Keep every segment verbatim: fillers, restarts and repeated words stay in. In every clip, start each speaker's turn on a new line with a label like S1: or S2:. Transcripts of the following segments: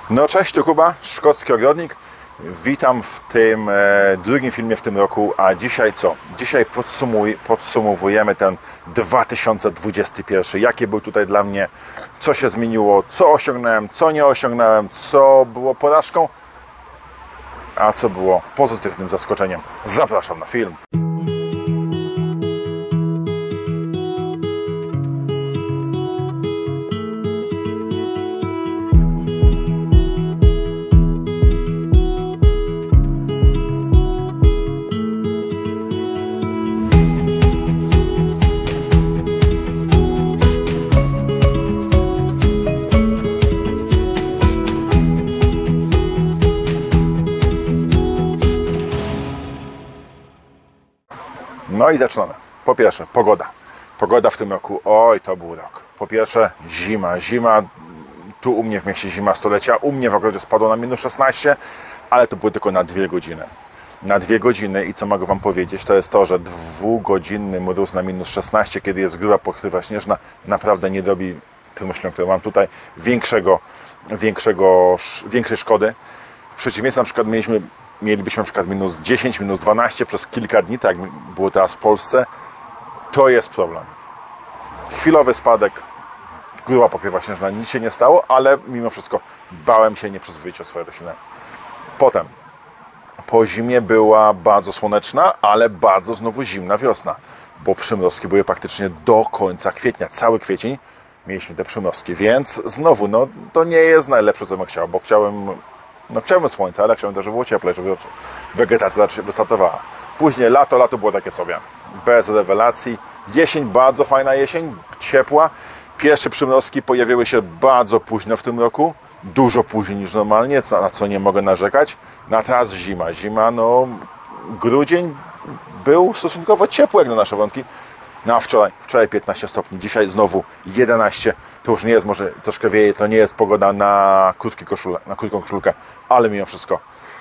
S1: No cześć, tu Kuba, szkocki ogrodnik. Witam w tym e, drugim filmie w tym roku, a dzisiaj co? Dzisiaj podsumuj, podsumowujemy ten dwa tysiące dwudziesty pierwszy. Jakie był tutaj dla mnie, co się zmieniło, co osiągnąłem, co nie osiągnąłem, co było porażką, a co było pozytywnym zaskoczeniem. Zapraszam na film. No i zaczynamy. Po pierwsze, pogoda. Pogoda w tym roku, oj, to był rok. Po pierwsze, zima. Zima, tu u mnie w mieście zima stulecia. U mnie w ogrodzie spadło na minus szesnaście, ale to było tylko na dwie godziny. Na dwie godziny i co mogę Wam powiedzieć, to jest to, że dwugodzinny mróz na minus szesnaście, kiedy jest gruba pokrywa śnieżna, naprawdę nie robi tym myślą, które mam tutaj, większego, większego, większej szkody. W przeciwieństwie na przykład mieliśmy mielibyśmy na przykład minus dziesięć, minus dwanaście przez kilka dni, tak jak było teraz w Polsce, to jest problem. Chwilowy spadek, gruba pokrywa śnieżna, nic się nie stało, ale mimo wszystko bałem się nie przyzwyczaić o swoje rośliny. Potem, po zimie była bardzo słoneczna, ale bardzo znowu zimna wiosna, bo przymrozki były praktycznie do końca kwietnia, cały kwiecień mieliśmy te przymrozki, więc znowu, no to nie jest najlepsze, co bym chciał, bo chciałem No chciałbym słońca, ale chciałbym też, żeby było cieplej, żeby wegetacja wystartowała. Później lato, lato było takie sobie, bez rewelacji. Jesień, bardzo fajna jesień, ciepła. Pierwsze przymrozki pojawiły się bardzo późno w tym roku, dużo później niż normalnie, na co nie mogę narzekać. Na teraz zima, zima, no grudzień był stosunkowo ciepły jak na nasze warunki. No a wczoraj, wczoraj piętnaście stopni, dzisiaj znowu jedenaście, to już nie jest, może troszkę wieje, to nie jest pogoda na krótki koszulę, na krótką koszulkę, ale mimo wszystko.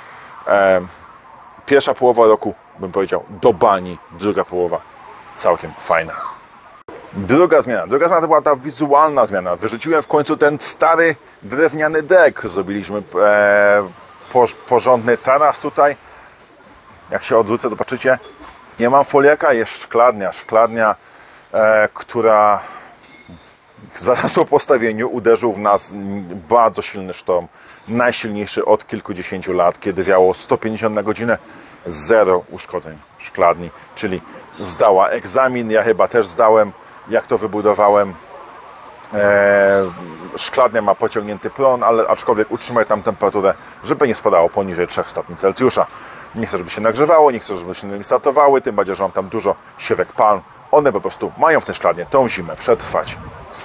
S1: E, pierwsza połowa roku, bym powiedział, do bani, druga połowa całkiem fajna. Druga zmiana, druga zmiana to była ta wizualna zmiana. Wyrzuciłem w końcu ten stary drewniany dek, zrobiliśmy e, porządny taras tutaj. Jak się odwrócę, zobaczycie. Nie mam foliaka, jest szklarnia, szklarnia, e, która zaraz po postawieniu uderzył w nas bardzo silny sztorm, najsilniejszy od kilkudziesięciu lat, kiedy wiało sto pięćdziesiąt na godzinę, zero uszkodzeń szklarni, czyli zdała egzamin, ja chyba też zdałem, jak to wybudowałem. E, szklarnia ma pociągnięty plon, ale aczkolwiek utrzymaj tam temperaturę, żeby nie spadało poniżej trzech stopni Celsjusza. Nie chcę, żeby się nagrzewało, nie chcę, żeby się nie startowały, tym bardziej, że mam tam dużo siewek palm. One po prostu mają w tej szklarni tą zimę przetrwać.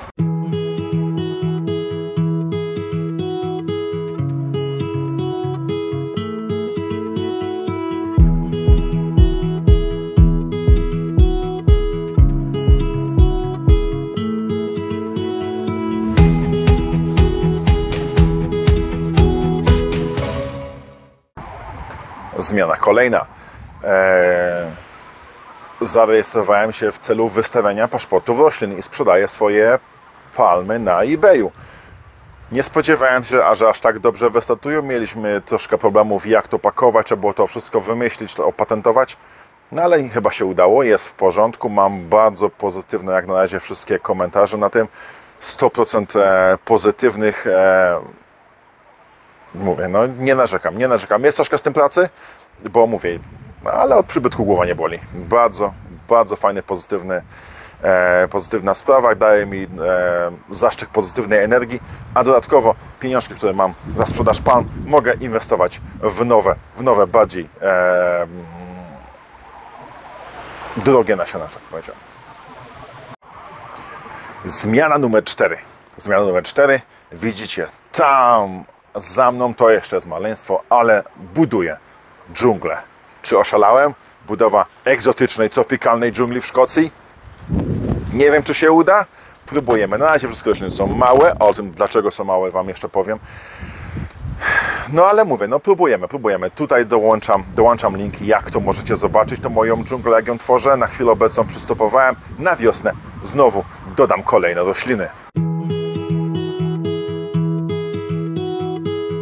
S1: Zmiana kolejna. Eee, zarejestrowałem się w celu wystawiania paszportów roślin i sprzedaję swoje palmy na eBayu. Nie spodziewałem się, że aż tak dobrze wystartują. Mieliśmy troszkę problemów, jak to pakować, trzeba było to wszystko wymyślić, to opatentować. No ale chyba się udało, jest w porządku. Mam bardzo pozytywne jak na razie wszystkie komentarze na tym. sto procent pozytywnych. E, Mówię, no nie narzekam, nie narzekam. Jest troszkę z tym pracy, bo mówię, no, ale od przybytku głowa nie boli. Bardzo, bardzo fajny, pozytywny, e, pozytywna sprawa. Daje mi e, zaszczyt pozytywnej energii, a dodatkowo pieniążki, które mam za sprzedaż palm, mogę inwestować w nowe, w nowe bardziej e, drogie nasiona, tak powiedziałem. Zmiana numer cztery. Zmiana numer cztery. Widzicie, tam za mną to jeszcze jest maleństwo, ale buduję dżunglę. Czy oszalałem? Budowa egzotycznej, tropikalnej dżungli w Szkocji? Nie wiem, czy się uda. Próbujemy. Na razie wszystkie rośliny są małe. O tym, dlaczego są małe, Wam jeszcze powiem. No ale mówię, no próbujemy, próbujemy. Tutaj dołączam, dołączam link, jak to możecie zobaczyć, to moją dżunglę, jak ją tworzę. Na chwilę obecną przystopowałem. Na wiosnę znowu dodam kolejne rośliny.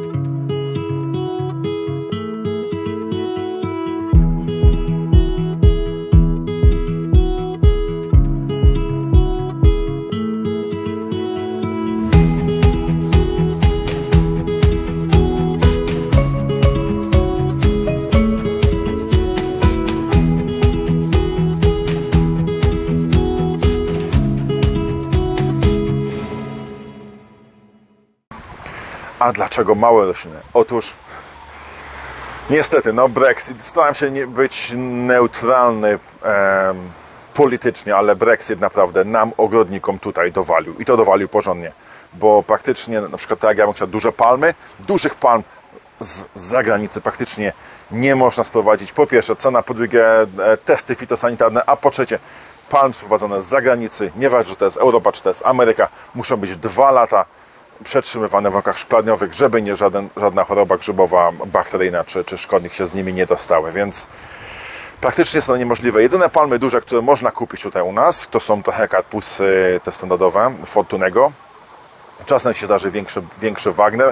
S1: A dlaczego małe rośliny? Otóż niestety, no Brexit, staram się nie być neutralny e, politycznie, ale Brexit naprawdę nam, ogrodnikom tutaj dowalił i to dowalił porządnie, bo praktycznie, na przykład tak jak ja bym chciał, duże palmy, dużych palm z zagranicy praktycznie nie można sprowadzić. Po pierwsze cena, po drugie testy fitosanitarne, a po trzecie palm sprowadzone z zagranicy, nieważne czy to jest Europa, czy to jest Ameryka, muszą być dwa lata przetrzymywane w warunkach szklaniowych, żeby nie żaden, żadna choroba grzybowa, bakteryjna czy, czy szkodnik się z nimi nie dostały, więc praktycznie jest to niemożliwe. Jedyne palmy duże, które można kupić tutaj u nas, to są trochę karpusy te standardowe, Fortunego. Czasem się zdarzy większy, większy Wagner,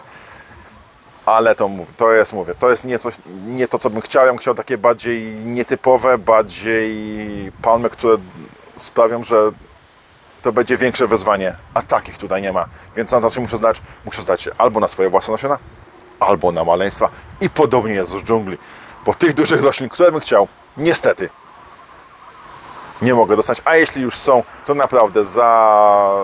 S1: ale to, to jest, mówię, to jest nie, coś, nie to, co bym chciał. Ja bym chciał takie bardziej nietypowe, bardziej palmy, które sprawią, że to będzie większe wyzwanie, a takich tutaj nie ma. Więc na to się muszę zdać, muszę zdać się albo na swoje własne nasiona, albo na maleństwa. I podobnie jest z dżungli, bo tych dużych roślin, które bym chciał, niestety nie mogę dostać, a jeśli już są, to naprawdę za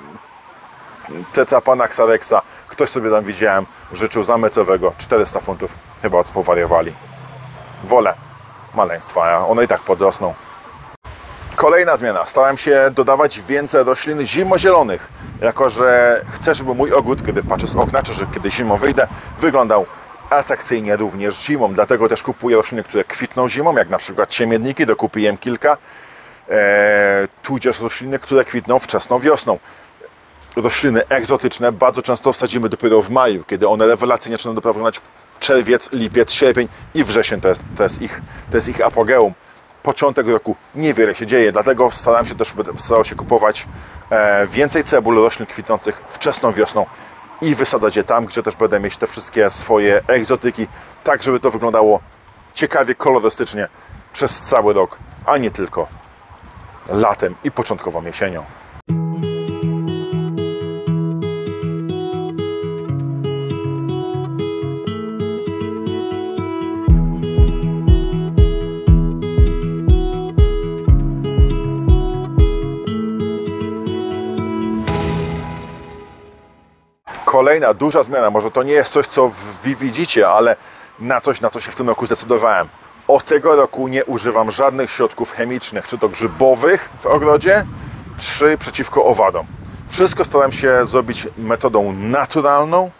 S1: Tetrapanax Rexa ktoś sobie tam, widziałem, życzył za metrowego czterysta funtów. Chyba powariowali. Wolę maleństwa, a one i tak podrosną. Kolejna zmiana. Starałem się dodawać więcej roślin zimozielonych, jako że chcę, żeby mój ogród, kiedy patrzę z okna, czy że kiedy zimą wyjdę, wyglądał atrakcyjnie również zimą. Dlatego też kupuję rośliny, które kwitną zimą, jak na przykład ciemienniki, dokupiłem kilka, e, tudzież rośliny, które kwitną wczesną wiosną. Rośliny egzotyczne bardzo często wsadzimy dopiero w maju, kiedy one rewelacyjnie zaczynają doprowadzić czerwiec, lipiec, sierpień i wrzesień to jest, to jest, ich, to jest ich apogeum. Początek roku niewiele się dzieje, dlatego starałem się też starał się kupować e, więcej cebul, roślin kwitnących wczesną wiosną i wysadzać je tam, gdzie też będę mieć te wszystkie swoje egzotyki, tak żeby to wyglądało ciekawie, kolorystycznie przez cały rok, a nie tylko latem i początkową jesienią. Kolejna duża zmiana, może to nie jest coś, co wy widzicie, ale na coś, na co się w tym roku zdecydowałem. Od tego roku nie używam żadnych środków chemicznych, czy to grzybowych w ogrodzie, czy przeciwko owadom. Wszystko staram się zrobić metodą naturalną,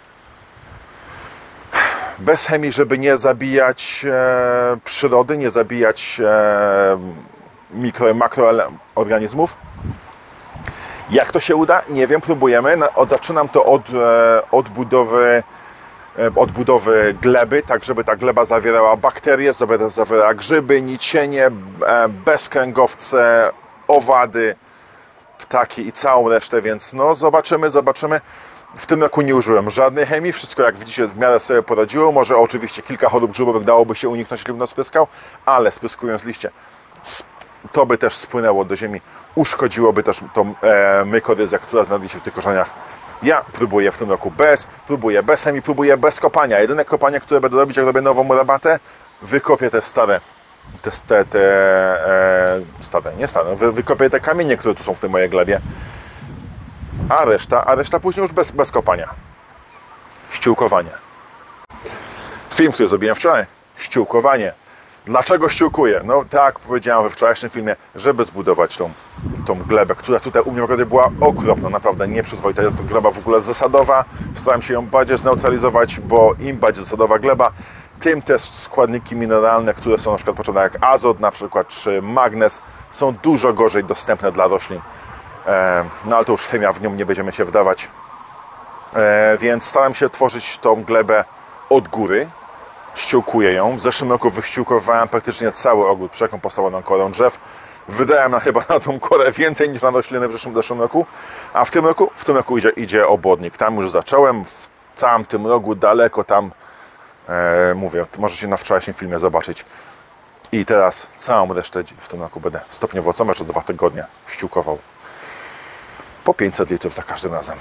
S1: bez chemii, żeby nie zabijać e, przyrody, nie zabijać e, mikro i makroorganizmów. Jak to się uda? Nie wiem, próbujemy. Zaczynam to od odbudowy, odbudowy gleby, tak żeby ta gleba zawierała bakterie, żeby zawierała grzyby, nicienie, bezkręgowce, owady, ptaki i całą resztę, więc no zobaczymy, zobaczymy. W tym roku nie użyłem żadnej chemii, wszystko jak widzicie w miarę sobie poradziło. Może oczywiście kilka chorób grzybowych dałoby się uniknąć, jeśli bym spryskał, ale spryskując liście, to by też spłynęło do ziemi, uszkodziłoby też tą e, mykoryzę, która znajduje się w tych korzeniach. Ja próbuję w tym roku bez, próbuję bez chemii, próbuję bez kopania. Jedyne kopanie, które będę robić, jak robię nową rabatę, wykopię te stare, te, te, te e, stare, nie stare, wy, wykopię te kamienie, które tu są w tej mojej glebie, a reszta, a reszta później już bez, bez kopania. Ściółkowanie. Film, który zrobiłem wczoraj, ściółkowanie. Dlaczego ściółkuję? No tak powiedziałem we wczorajszym filmie, żeby zbudować tą, tą glebę, która tutaj u mnie w ogrodzie była okropna, naprawdę nieprzyzwoita. Jest to gleba w ogóle zasadowa. Starałem się ją bardziej zneutralizować, bo im bardziej zasadowa gleba, tym też składniki mineralne, które są na przykład potrzebne, jak azot na przykład, czy magnez, są dużo gorzej dostępne dla roślin. E, no ale to już chemia, w nią nie będziemy się wdawać. E, więc staram się tworzyć tą glebę od góry. Ściółkuję ją. W zeszłym roku wyściółkowałem praktycznie cały ogród przekompostowaną korą drzew. Wydałem na, chyba na tą korę więcej niż na rośliny w zeszłym, w zeszłym roku. A w tym roku, w tym roku idzie, idzie obodnik. Tam już zacząłem. W tamtym rogu daleko tam, e, mówię, możecie na wczorajszym filmie zobaczyć. I teraz całą resztę w tym roku będę stopniowo co mecz dwa tygodnie ściółkował. Po pięćset litrów za każdym razem.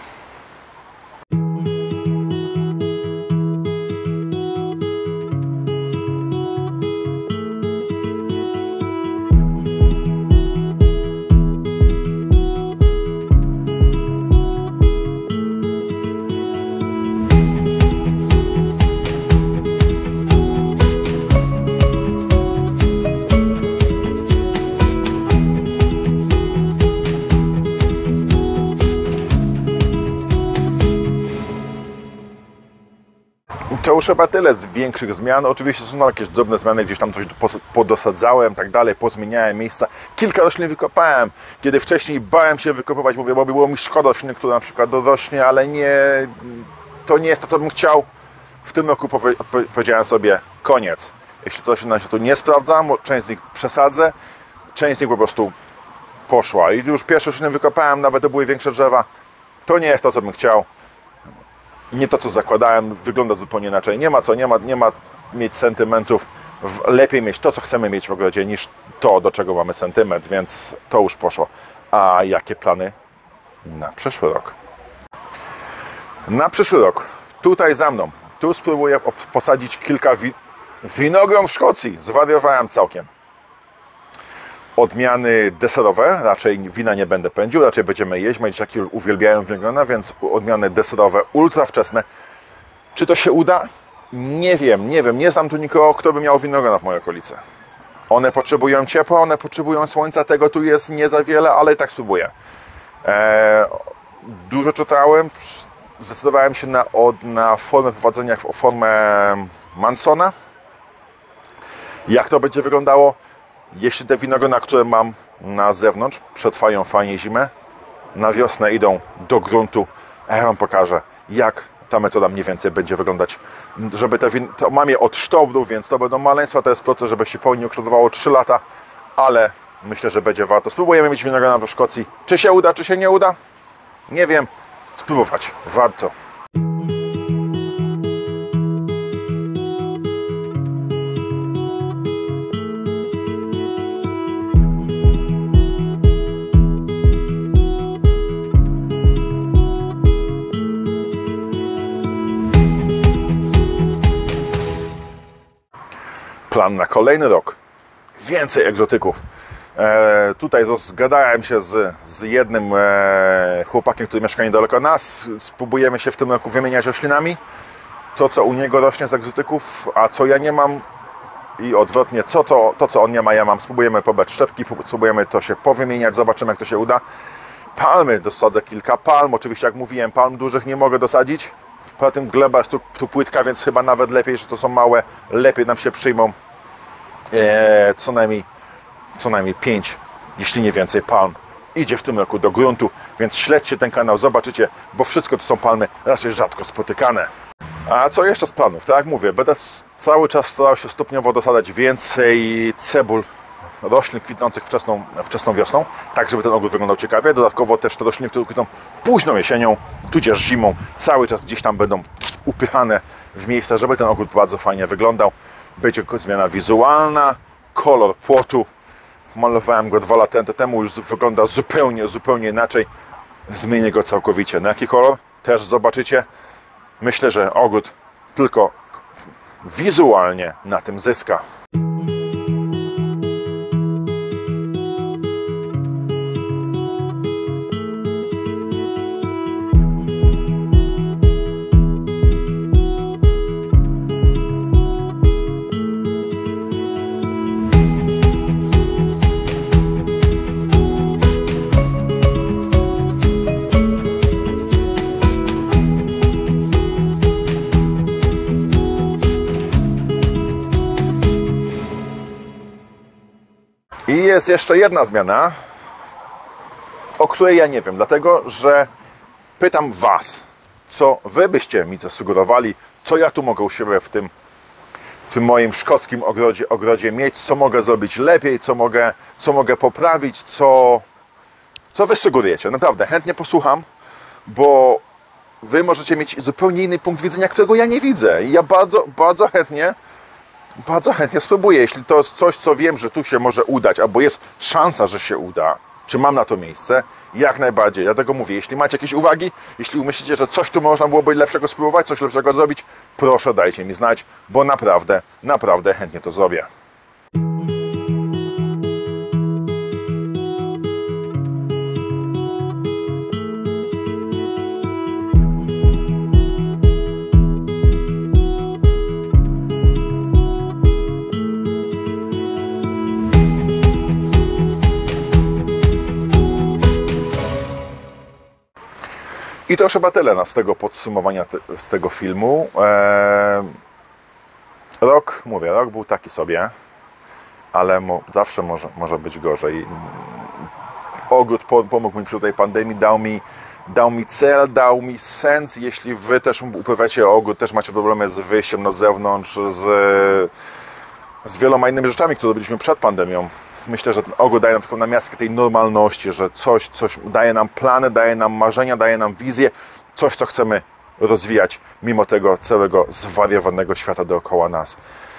S1: To już chyba tyle z większych zmian. Oczywiście są jakieś drobne zmiany, gdzieś tam coś podosadzałem, tak dalej, pozmieniałem miejsca. Kilka roślin wykopałem, kiedy wcześniej bałem się wykopywać, mówię, bo było mi szkoda rośliny, która na przykład dorośnie, ale nie, to nie jest to, co bym chciał. W tym roku powie, powiedziałem sobie, koniec. Jeśli to się tu nie sprawdza, część z nich przesadzę, część z nich po prostu poszła. I już pierwsze rośliny wykopałem, nawet to były większe drzewa. To nie jest to, co bym chciał. Nie to, co zakładałem, wygląda zupełnie inaczej. Nie ma co, nie ma, nie ma mieć sentymentów. Lepiej mieć to, co chcemy mieć w ogrodzie, niż to, do czego mamy sentyment, więc to już poszło. A jakie plany na przyszły rok? Na przyszły rok, tutaj za mną, tu spróbuję posadzić kilka wi winogron w Szkocji. Zwariowałem całkiem. Odmiany deserowe, raczej wina nie będę pędził, raczej będziemy jeść. Moi dzieciaki uwielbiają winogrona, więc odmiany deserowe ultra wczesne. Czy to się uda? Nie wiem, nie wiem. Nie znam tu nikogo, kto by miał winogrona w mojej okolicy. One potrzebują ciepła, one potrzebują słońca, tego tu jest nie za wiele, ale i tak spróbuję. Eee, dużo czytałem, zdecydowałem się na, od, na formę prowadzenia, formę Mansona. Jak to będzie wyglądało? Jeśli te winogrona, które mam na zewnątrz, przetrwają fajnie zimę, na wiosnę idą do gruntu, a ja Wam pokażę, jak ta metoda mniej więcej będzie wyglądać. Żeby te win... to mam je od sztobru, więc to będą maleństwa, to jest proces, żeby się pełni ukształtowało trzy lata, ale myślę, że będzie warto. Spróbujemy mieć winogrona w Szkocji. Czy się uda, czy się nie uda? Nie wiem. Spróbować. Warto. Plan na kolejny rok. Więcej egzotyków. E, tutaj zgadałem się z, z jednym e, chłopakiem, który mieszka niedaleko nas. Spróbujemy się w tym roku wymieniać roślinami. To, co u niego rośnie z egzotyków, a co ja nie mam, i odwrotnie, co to, to co on nie ma, ja mam. Spróbujemy pobrać szczepki, spróbujemy to się powymieniać, zobaczymy, jak to się uda. Palmy, dosadzę kilka palm. Oczywiście, jak mówiłem, palm dużych nie mogę dosadzić. Poza tym gleba jest tu, tu płytka, więc chyba nawet lepiej, że to są małe, lepiej nam się przyjmą e, co najmniej co najmniej pięć, jeśli nie więcej palm idzie w tym roku do gruntu, więc śledźcie ten kanał, zobaczycie, bo wszystko to są palmy raczej rzadko spotykane. A co jeszcze z planów? Tak jak mówię, będę cały czas starał się stopniowo dosadzać więcej cebul, roślin kwitnących wczesną, wczesną wiosną, tak żeby ten ogród wyglądał ciekawie. Dodatkowo też te rośliny, które kwitną późną jesienią, tudzież zimą, cały czas gdzieś tam będą upychane w miejsca, żeby ten ogród bardzo fajnie wyglądał. Będzie zmiana wizualna, kolor płotu. Malowałem go dwa lata temu, już wygląda zupełnie, zupełnie inaczej. Zmienię go całkowicie. Na jaki kolor? Też zobaczycie. Myślę, że ogród tylko wizualnie na tym zyska. I jest jeszcze jedna zmiana, o której ja nie wiem, dlatego że pytam Was, co Wy byście mi zasugerowali, co ja tu mogę u siebie w tym, w tym moim szkockim ogrodzie, ogrodzie mieć, co mogę zrobić lepiej, co mogę, co mogę poprawić, co, co Wy sugerujecie. Naprawdę, chętnie posłucham, bo Wy możecie mieć zupełnie inny punkt widzenia, którego ja nie widzę. I ja bardzo, bardzo chętnie Bardzo chętnie spróbuję, jeśli to jest coś, co wiem, że tu się może udać, albo jest szansa, że się uda, czy mam na to miejsce, jak najbardziej. Dlatego mówię, jeśli macie jakieś uwagi, jeśli myślicie, że coś tu można byłoby lepszego spróbować, coś lepszego zrobić, proszę dajcie mi znać, bo naprawdę, naprawdę chętnie to zrobię. I to już chyba tyle na z tego podsumowania te, z tego filmu. Eee, rok, mówię, rok był taki sobie, ale mo, zawsze może, może być gorzej. Ogród pomógł mi przy tej pandemii, dał mi, dał mi cel, dał mi sens. Jeśli wy też uprawiacie ogród, też macie problemy z wyjściem na zewnątrz, z, z wieloma innymi rzeczami, które robiliśmy przed pandemią. Myślę, że ten ogród daje nam taką namiastkę tej normalności, że coś, coś daje nam plany, daje nam marzenia, daje nam wizję, coś, co chcemy rozwijać, mimo tego całego zwariowanego świata dookoła nas.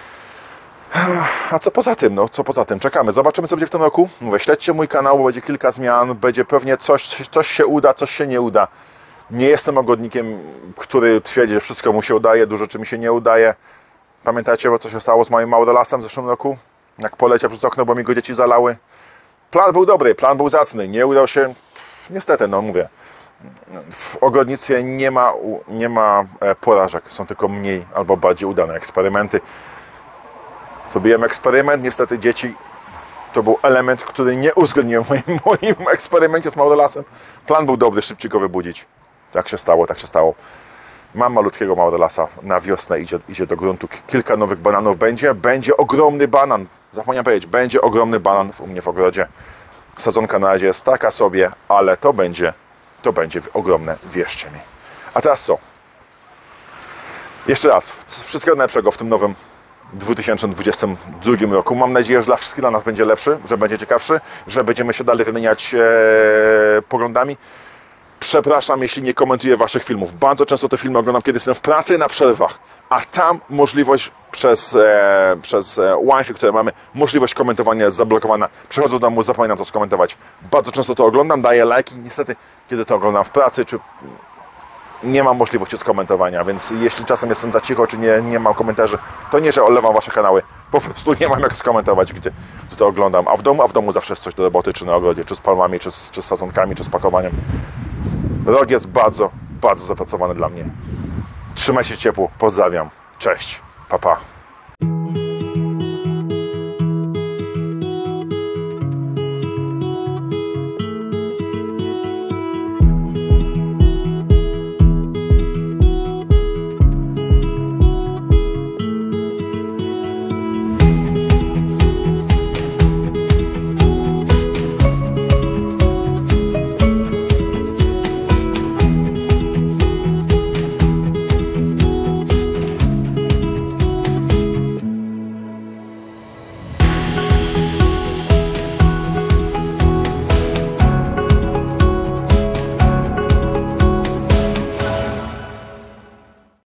S1: A co poza tym? No, co poza tym? Czekamy. Zobaczymy, co będzie w tym roku. Mówię, śledźcie mój kanał, bo będzie kilka zmian, będzie pewnie coś, coś się uda, coś się nie uda. Nie jestem ogrodnikiem, który twierdzi, że wszystko mu się udaje, dużo rzeczy mi się nie udaje. Pamiętacie, co się stało z moim Maurolasem w zeszłym roku? Jak poleciał przez okno, bo mi go dzieci zalały. Plan był dobry, plan był zacny, nie udał się. Pff, niestety, no mówię, w ogrodnictwie nie ma, nie ma porażek, są tylko mniej albo bardziej udane eksperymenty. Zrobiłem eksperyment, niestety dzieci, to był element, który nie uwzględniłem w moim, moim eksperymencie z Maurolasem. Plan był dobry, szybciej go wybudzić. Tak się stało, tak się stało. Mam malutkiego Maurolasa, na wiosnę idzie, idzie do gruntu, kilka nowych bananów będzie, będzie ogromny banan, zapomniałem powiedzieć, będzie ogromny banan u mnie w ogrodzie. Sadzonka na razie jest taka sobie, ale to będzie, to będzie ogromne, wierzcie mi. A teraz co? Jeszcze raz, wszystkiego najlepszego w tym nowym dwa tysiące dwudziestym drugim roku. Mam nadzieję, że dla wszystkich dla nas będzie lepszy, że będzie ciekawszy, że będziemy się dalej wymieniać e, poglądami. Przepraszam, jeśli nie komentuję waszych filmów. Bardzo często te filmy oglądam, kiedy jestem w pracy, na przerwach. A tam możliwość przez, e, przez e, Wi-Fi, które mamy, możliwość komentowania jest zablokowana. Przychodzę do domu, zapominam to skomentować. Bardzo często to oglądam, daję lajki. Niestety, kiedy to oglądam w pracy, czy nie mam możliwości skomentowania, więc jeśli czasem jestem za cicho, czy nie, nie mam komentarzy, to nie, że olewam wasze kanały. Po prostu nie mam jak skomentować, gdy, gdy to oglądam. A w domu, a w domu zawsze jest coś do roboty, czy na ogrodzie, czy z palmami, czy z, czy z sadzonkami, czy z pakowaniem. Rok jest bardzo, bardzo zapracowany dla mnie. Trzymajcie się ciepło. Pozdrawiam. Cześć. Pa, pa.